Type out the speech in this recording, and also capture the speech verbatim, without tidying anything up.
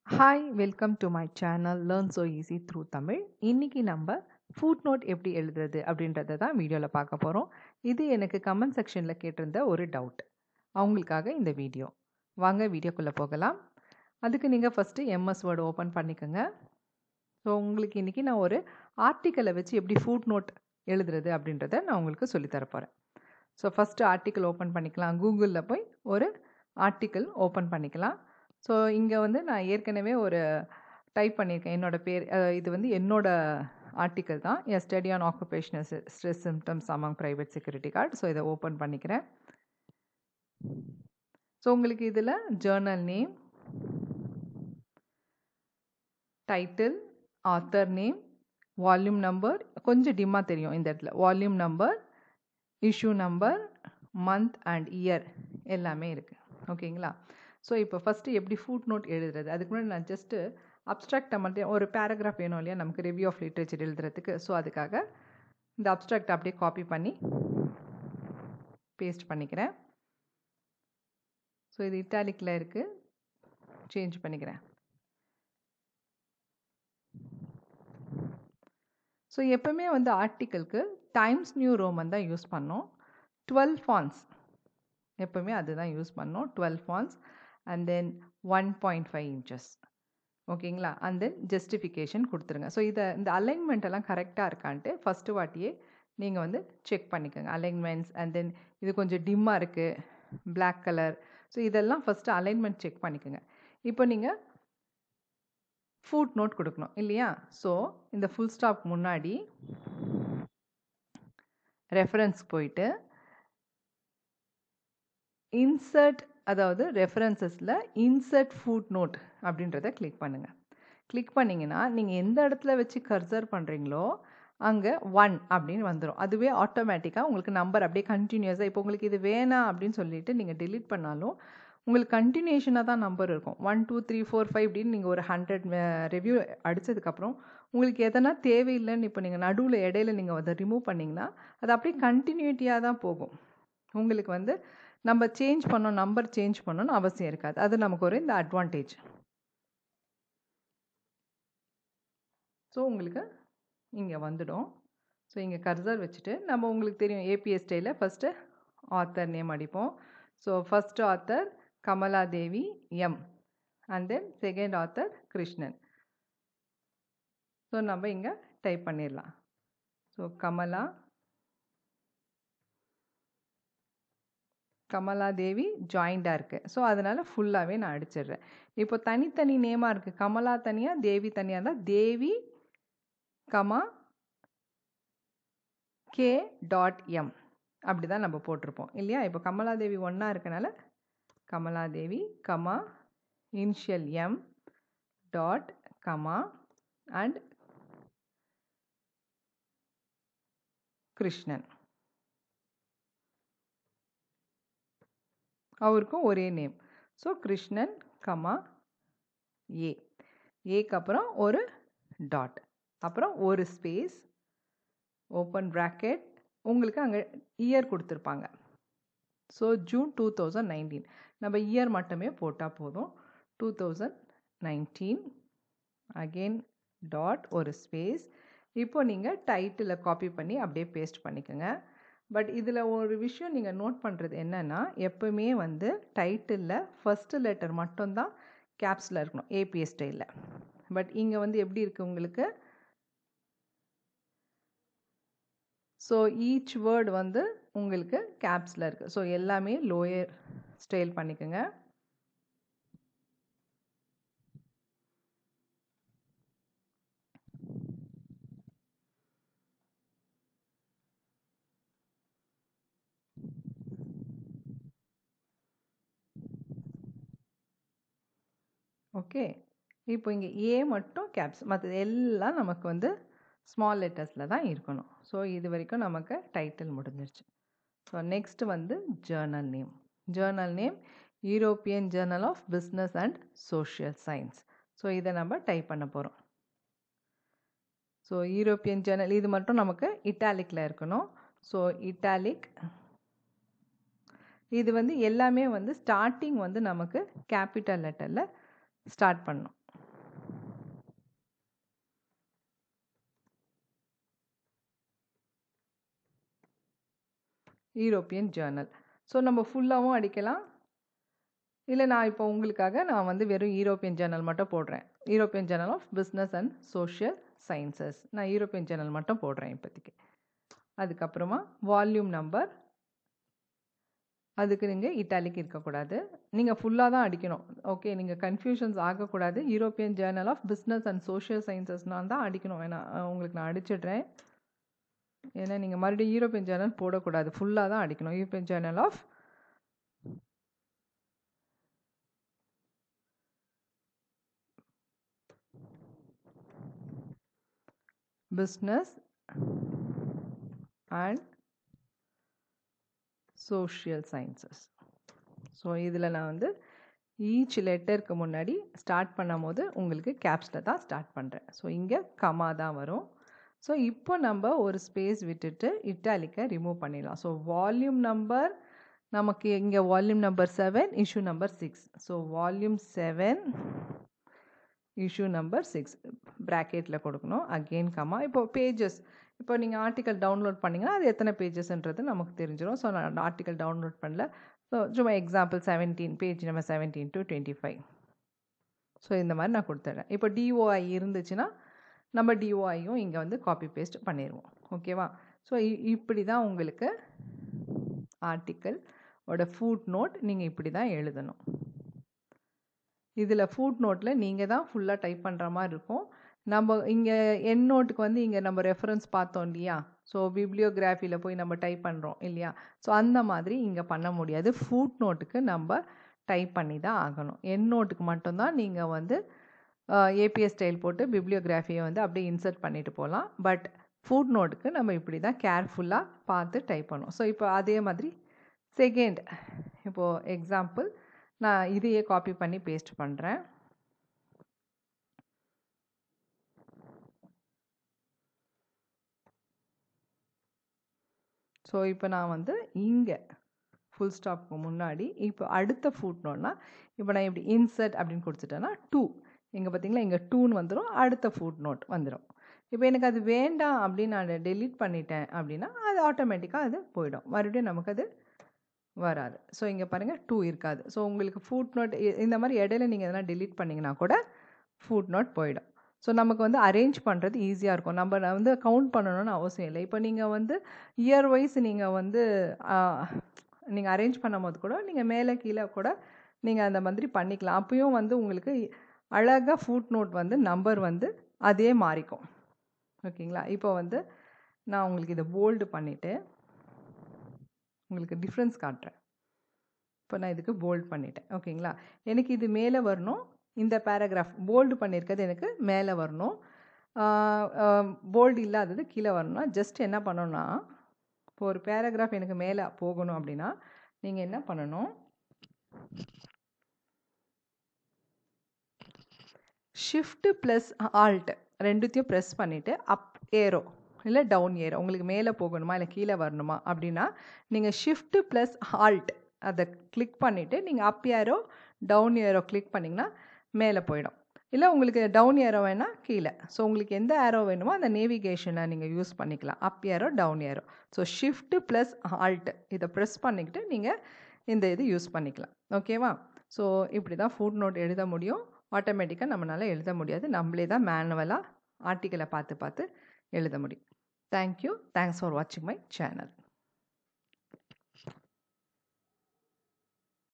Hi, welcome to my channel Learn So Easy through Tamil. இன்னைக்கு நம்ம footnote எப்படி எழுதுறது அப்படின்றத தான் வீடியோவில் பார்க்க போகிறோம். இது எனக்கு கமெண்ட் செக்ஷனில் கேட்டிருந்த ஒரு டவுட். அவங்களுக்காக இந்த வீடியோ. வாங்க வீடியோக்குள்ளே போகலாம். அதுக்கு நீங்கள் ஃபஸ்ட்டு எம்எஸ் வேர்டு ஓப்பன் பண்ணிக்கோங்க. ஸோ உங்களுக்கு இன்றைக்கி நான் ஒரு ஆர்டிக்கலை வச்சு எப்படி footnote எழுதுறது அப்படின்றத நான் உங்களுக்கு சொல்லித்தர போகிறேன். ஸோ ஃபஸ்ட்டு ஆர்டிக்கல் ஓப்பன் பண்ணிக்கலாம். கூகுளில் போய் ஒரு ஆர்டிக்கல் ஓப்பன் பண்ணிக்கலாம். ஸோ இங்கே வந்து நான் ஏற்கனவே ஒரு டைப் பண்ணியிருக்கேன். என்னோட பேர் இது வந்து என்னோட ஆர்டிக்கல் தான். A study on occupational stress symptoms among private security guard. So இதை ஓப்பன் பண்ணிக்கிறேன். ஸோ உங்களுக்கு இதில் journal name, title, author name, volume number, கொஞ்சம் டிம்மாக தெரியும் இந்த இடத்துல, volume number, issue number, month and year எல்லாமே இருக்குது. ஓகேங்களா? ஸோ இப்போ ஃபஸ்ட்டு எப்படி ஃபுட் நோட் எழுதுறது, அதுக்கு முன்னாடி நான் ஜஸ்ட்டு அப்ஸ்ட்ராக்டை மட்டும் ஒரு பேராகிராஃப் வேணும் இல்லையா நமக்கு ரிவ்யூ ஆஃப் லிட்ரேச்சர் எழுதுறதுக்கு. ஸோ அதுக்காக இந்த அப்ஸ்ட்ராக்ட் அப்படியே காப்பி பண்ணி பேஸ்ட் பண்ணிக்கிறேன். ஸோ இது இட்டாலிக்கில் இருக்குது, சேஞ்ச் பண்ணிக்கிறேன். ஸோ எப்போவுமே வந்து ஆர்டிக்கலுக்கு டைம்ஸ் நியூ ரோமன் தான் யூஸ் பண்ணோம். டுவெல் ஃபான்ஸ் எப்போவுமே அதுதான் யூஸ் பண்ணோம். Twelve fonts and then one point five inches. ஓகேங்களா? அண்ட் தென் ஜஸ்டிஃபிகேஷன் கொடுத்துருங்க. ஸோ இதை இந்த அலைன்மெண்ட் எல்லாம் கரெக்டாக இருக்கான்ட்டு ஃபஸ்ட்டு வாட்டியே நீங்கள் வந்து செக் பண்ணிக்கோங்க. அலைன்மெண்ட்ஸ் அண்ட் தென் இது கொஞ்சம் டிம்மாக இருக்குது, பிளாக் கலர். ஸோ இதெல்லாம் ஃபஸ்ட்டு அலைன்மெண்ட் செக் பண்ணிக்கோங்க. இப்போ நீங்கள் ஃபுட் நோட் கொடுக்கணும் இல்லையா? ஸோ இந்த ஃபுல் ஸ்டாப் முன்னாடி ரெஃபரன்ஸ் போயிட்டு இன்சர்ட், அதாவது ரெஃபரன்சஸில் இன்சர்ட் ஃபுட் நோட் அப்படின்றத கிளிக் பண்ணுங்கள். கிளிக் பண்ணிங்கன்னா நீங்கள் எந்த இடத்துல வச்சு கர்சர் பண்ணுறீங்களோ அங்கே ஒன் அப்படின்னு வந்துடும். அதுவே ஆட்டோமேட்டிக்காக உங்களுக்கு நம்பர் அப்படியே கண்டினியூஸாக, இப்போ உங்களுக்கு இது வேணாம் அப்படின்னு சொல்லிட்டு நீங்கள் டெலீட் பண்ணாலும் உங்களுக்கு கண்டினியூஷனாக தான் நம்பர் இருக்கும். One two three four five அப்படின்னு நீங்கள் ஒரு ஹண்ட்ரட் ரிவ்யூ அடித்ததுக்கப்புறம் உங்களுக்கு எதனா தேவையில்லைன்னு இப்போ நீங்கள் நடுவில் இடையில நீங்கள் அதை ரிமூவ் பண்ணிங்கன்னா அது அப்படியே கண்டினியூட்டியாக தான் போகும். உங்களுக்கு வந்து நம்ம சேஞ்ச் பண்ணோம், நம்பர் சேஞ்ச் பண்ணணும்னு அவசியம் இருக்காது. அது நமக்கு ஒரு இந்த அட்வான்டேஜ். ஸோ உங்களுக்கு இங்கே வந்துடும். ஸோ இங்கே கர்சர் வச்சுட்டு நம்ம உங்களுக்கு தெரியும் ஏபிஎஸ் ஸ்டைலில் ஃபஸ்ட்டு ஆத்தர் நேம் அடிப்போம். So first author Kamaladevi M and then second author Krishnan. So நம்ம இங்கே டைப் பண்ணிடலாம். ஸோ கமலா கமலாதேவி ஜாயிண்டாக இருக்குது. ஸோ அதனால் ஃபுல்லாகவே நான் அடிச்சிடுறேன். இப்போ தனித்தனி நேமாக இருக்குது. கமலா தனியாக, தேவி தனியாக இருந்தால் Devi comma K dot M அப்படி தான் நம்ம போட்டிருப்போம் இல்லையா? இப்போ கமலாதேவி ஒன்றா இருக்கனால Kamaladevi comma initial M dot comma and Krishnan. அவருக்கும் ஒரே name. So Krishnan comma A, ஏக்கு அப்புறம் ஒரு டாட், அப்புறம் ஒரு ஸ்பேஸ், ஓப்பன் ப்ராக்கெட், உங்களுக்கு அங்கே இயர் கொடுத்துருப்பாங்க. So June two thousand nineteen நம்ம இயர் மட்டுமே போட்டால் போதும். Two thousand nineteen again dot ஒரு ஸ்பேஸ். இப்போ நீங்கள் டைட்டிலை காப்பி பண்ணி அப்படியே பேஸ்ட் பண்ணிக்கோங்க. பட் இதில் ஒரு விஷயம் நீங்கள் நோட் பண்ணுறது என்னென்னா, எப்போவுமே வந்து டைட்டிலில் ஃபஸ்ட்டு லெட்டர் மட்டும்தான் கேப்ஸில் இருக்கணும் ஏபிஎஸ் ஸ்டைலில். பட் இங்கே வந்து எப்படி இருக்குது உங்களுக்கு, ஸோ ஈச் வேர்டு வந்து உங்களுக்கு கேப்ஸில் இருக்குது. ஸோ எல்லாமே லோயர் ஸ்டைல் பண்ணிக்கோங்க. ஓகே, இப்போ இங்கே ஏ மட்டும் கேப்ஸ், மற்றது எல்லாம் நமக்கு வந்து ஸ்மால் லெட்டர்ஸில் தான் இருக்கணும். ஸோ இது வரைக்கும் நமக்கு டைட்டில் முடிஞ்சிருச்சு. ஸோ நெக்ஸ்ட் வந்து journal name. Journal name European journal of business and social science. So இதை நம்ம டைப் பண்ண போகிறோம். ஸோ யூரோப்பியன் ஜேர்னல் இது மட்டும் நமக்கு இட்டாலிக்கில் இருக்கணும். ஸோ இட்டாலிக், இது வந்து எல்லாமே வந்து ஸ்டார்டிங் வந்து நமக்கு கேபிட்டல் லெட்டரில் ஸ்டார்ட் பண்ணணும். European Journal. ஸோ நம்ம ஃபுல்லாகவும் அடிக்கலாம், இல்லை நான் இப்போ உங்களுக்காக நான் வந்து வெறும் யூரோப்பியன் ஜேர்னல் மட்டும் போடுறேன். European journal of business and social sciences நான் யூரோப்பியன் ஜேர்னல் மட்டும் போடுறேன் இப்போதைக்கு. அதுக்கப்புறமா வால்யூம் நம்பர், அதுக்கு நீங்கள் இட்டாலிக் இருக்கக்கூடாது, நீங்கள் ஃபுல்லாக தான் அடிக்கணும். ஓகே, நீங்கள் கன்ஃபியூஷன்ஸ் ஆகக்கூடாது. European journal of business and social சயின்சஸ்னால் தான் அடிக்கணும். ஏன்னா உங்களுக்கு நான் அடிச்சிடுறேன், ஏன்னா நீங்கள் மறுபடியும் யூரோப்பியன் ஜேர்னல் போடக்கூடாது, ஃபுல்லாக தான் அடிக்கணும். European journal of business and social sciences. So இதில் நான் வந்து ஈச் லெட்டருக்கு முன்னாடி ஸ்டார்ட் பண்ணும் போது உங்களுக்கு கேப்ஸில் தான் ஸ்டார்ட் பண்ணுறேன். ஸோ இங்கே கமா தான் வரும். ஸோ இப்போ நம்ம ஒரு ஸ்பேஸ் விட்டுட்டு இட்டாலிக்கை ரிமூவ் பண்ணிடலாம். ஸோ வால்யூம் நம்பர் நமக்கு இங்கே volume number seven, issue number six. So volume seven, issue number six ப்ராக்கெட்டில் கொடுக்கணும். Again comma. இப்போ பேஜஸ், இப்போ நீங்கள் ஆர்டிக்கல் டவுன்லோட் பண்ணிங்கன்னா அது எத்தனை பேஜஸ்ன்றது நமக்கு தெரிஞ்சிடும். ஸோ நான் ஆர்டிக்கல் டவுன்லோட் பண்ணல. ஸோ சும்மா example seventeen, page number seventeen to twenty five. So இந்த மாதிரி நான் கொடுத்துட்றேன். இப்போ டிஓஐ இருந்துச்சுன்னா நம்ம டிஓஐயும் இங்கே வந்து காப்பி பேஸ்ட் பண்ணிடுவோம். ஓகேவா? ஸோ இப்படி தான் உங்களுக்கு ஆர்டிக்கல் ஓட ஃபுட் நோட் நீங்கள் இப்படி தான் எழுதணும். இதில் ஃபுட் நோட்டில் நீங்கள் தான் ஃபுல்லாக டைப் பண்ணுற மாதிரி இருக்கும். நம்ம இங்கே என் நோட்டுக்கு வந்து இங்கே நம்ம ரெஃபரன்ஸ் பார்த்தோம் இல்லையா? ஸோ பிப்ளியோகிராஃபியில் போய் நம்ம டைப் பண்ணுறோம் இல்லையா? ஸோ அந்த மாதிரி இங்கே பண்ண முடியாது. ஃபுட் நோட்டுக்கு நம்ம டைப் பண்ணி தான் ஆகணும். என் நோட்டுக்கு மட்டும்தான் நீங்கள் வந்து ஏபிஎஸ் ஸ்டைல் போட்டு பிப்ளியோகிராஃபியை வந்து அப்படியே இன்சர்ட் பண்ணிட்டு போகலாம். பட் ஃபுட் நோட்டுக்கு நம்ம இப்படி தான் கேர்ஃபுல்லாக பார்த்து டைப் பண்ணுவோம். ஸோ இப்போ அதே மாதிரி செகண்ட், இப்போது எக்ஸாம்பிள் நான் இதையே காப்பி பண்ணி பேஸ்ட் பண்ணுறேன். ஸோ இப்போ நான் வந்து இங்கே ஃபுல் ஸ்டாப்க்கு முன்னாடி இப்போ அடுத்த ஃபுட் நோட்னா இப்போ நான் இப்படி இன்சர்ட் அப்படின்னு கொடுத்துட்டேன்னா டூ, இங்கே பார்த்தீங்களா இங்கே டூன்னு வந்துடும், அடுத்த ஃபுட் நோட் வந்துடும். இப்போ எனக்கு அது வேண்டாம் அப்படின்னு நான் டெலீட் பண்ணிட்டேன் அப்படின்னா அது ஆட்டோமேட்டிக்காக அது போயிடும், மறுபடியும் நமக்கு அது வராது. ஸோ இங்கே பாருங்கள் டூ இருக்காது. ஸோ உங்களுக்கு ஃபுட் நோட் இந்த மாதிரி இடையில நீங்கள் எதனா டெலீட் பண்ணிங்கன்னா கூட ஃபுட் நோட் போயிடும். ஸோ நமக்கு வந்து அரேஞ்ச் பண்ணுறது ஈஸியாக இருக்கும். நம்ம வந்து கவுண்ட் பண்ணணும்னு அவசியம் இல்லை. இப்போ நீங்கள் வந்து இயர் வைஸ் நீங்கள் வந்து நீங்கள் அரேஞ்ச் பண்ணும் போது கூட நீங்கள் மேலே கீழே கூட நீங்கள் அந்த மாதிரி பண்ணிக்கலாம். அப்பயும் வந்து உங்களுக்கு அழகாக ஃபுட் நோட் வந்து நம்பர் வந்து அதே மாறிக்கும். ஓகேங்களா? இப்போ வந்து நான் உங்களுக்கு இதை போல்டு பண்ணிவிட்டு உங்களுக்கு டிஃப்ரென்ஸ் காட்டுறேன். இப்போ நான் இதுக்கு போல்டு பண்ணிட்டேன். ஓகேங்களா? எனக்கு இது மேலே வரணும், இந்த பேராகிராஃப் போல்டு பண்ணியிருக்கிறது எனக்கு மேலே வரணும், போல்டு இல்லாதது கீழே வரணும்னா ஜஸ்ட் என்ன பண்ணணும்னா, இப்போ ஒரு பேராகிராஃப் எனக்கு மேலே போகணும் அப்படின்னா நீங்கள் என்ன பண்ணணும், ஷிஃப்ட் ப்ளஸ் ஆல்ட் ரெண்டுத்தையும் ப்ரெஸ் பண்ணிவிட்டு அப் ஏரோ இல்லை டவுன் ஏரோ, உங்களுக்கு மேலே போகணுமா இல்லை கீழே வரணுமா அப்படின்னா நீங்கள் ஷிஃப்ட் ப்ளஸ் ஆல்ட் அதை கிளிக் பண்ணிவிட்டு நீங்கள் up arrow down arrow click பண்ணிங்கன்னா மேலே போயிடும். இல்லை உங்களுக்கு டவுன் ஏரோ வேணால் கீழே. ஸோ உங்களுக்கு எந்த ஏரோ வேணுமோ அந்த நேவிகேஷனை நீங்கள் யூஸ் பண்ணிக்கலாம், up arrow down arrow. So shift plus alt இதை ப்ரெஸ் பண்ணிக்கிட்டு நீங்கள் இந்த இது யூஸ் பண்ணிக்கலாம். ஓகேவா? ஸோ இப்படி தான் ஃபுட் நோட் எழுத முடியும். ஆட்டோமேட்டிக்காக நம்மளால் எழுத முடியாது, நம்மளே தான் மேனுவலாக ஆர்டிக்கலை பார்த்து பார்த்து எழுத முடியும். தேங்க்யூ. தேங்க்ஸ் ஃபார் வாட்சிங் மை சேனல்.